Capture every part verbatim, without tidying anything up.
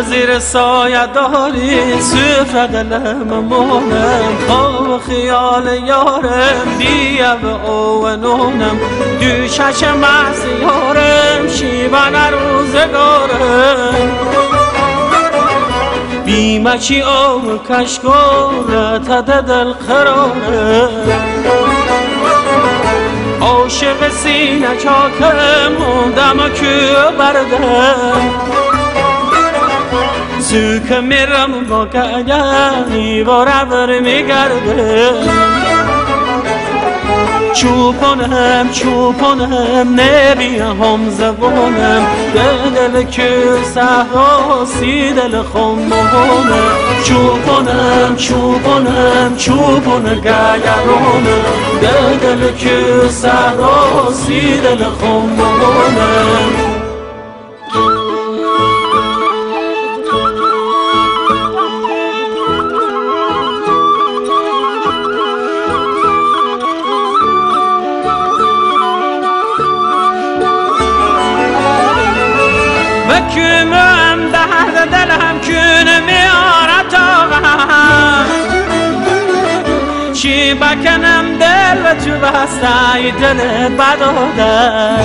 زیر سایه داری سفره دلم مونم پا خیال یارم بیا به اوونونم دو چشم از یارم شیبان روزگارم بیمکی او کشکاره تده دل قراره عاشق سینه چاکم موندم که بردم سوک میرم با کگنی باره بر میگرده چوپانم چوپانم نبیم زبانم دل که صحرا سی دل خمونه چوپانم چوپانم چوپان گگرانم دل که صحرا سی دل خمونه کمم درد دلم کنه میارد آقا چی بکنم دل و تو بسته دل بداده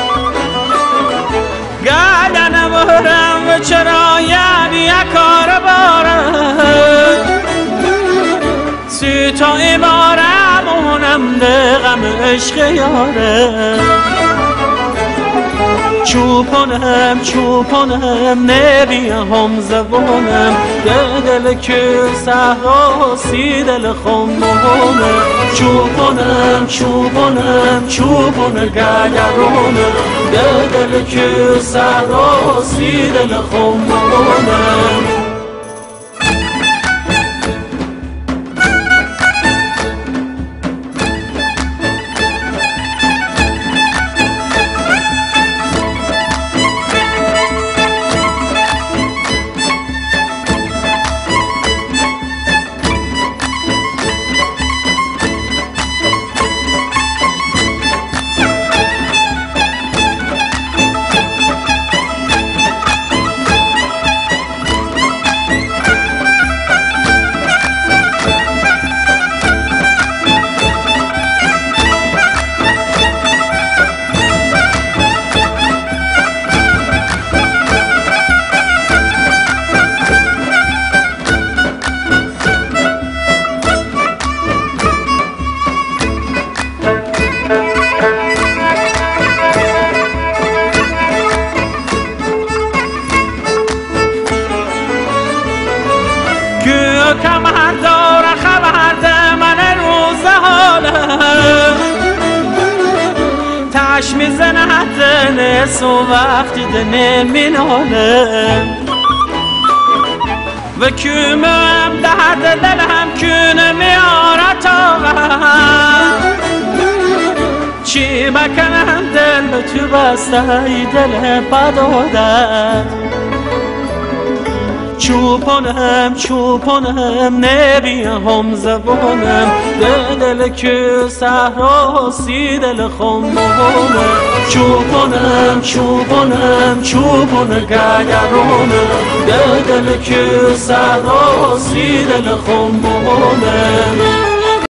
گردنم برم و چرا یعنی کار بارم سی تا ایمارم اونم دقم عشق یاره چوپانم چوپانم نبیم زبانم دل که صحرا سی دل خمونه چوپانم چوپانم چوپان گگرانم دل که صحرا سی دل خمونه کمر داره خبر ده من روز حالم تش میزنه دنس و وقتی دنه مینالم و کمم درد دلم کنه میارد آقا چی بکنم دل تو بسته دل بداده چوپانم چوپانم نبیم زبانم دل که صحرا سی دل خمونه چوپانم چوپانم چوپان گگرانم دل که صحرا سی دل خمونه